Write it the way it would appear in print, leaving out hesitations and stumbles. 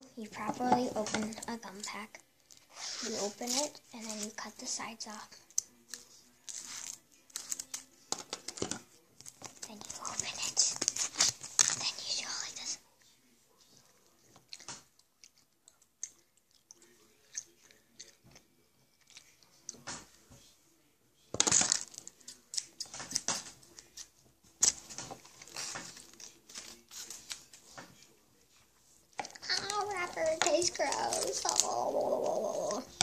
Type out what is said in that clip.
you properly open a gum pack. You open it, and then you cut the sides off. Then you open it. Then you go like this. Oh, wrapper tastes gross. Oh.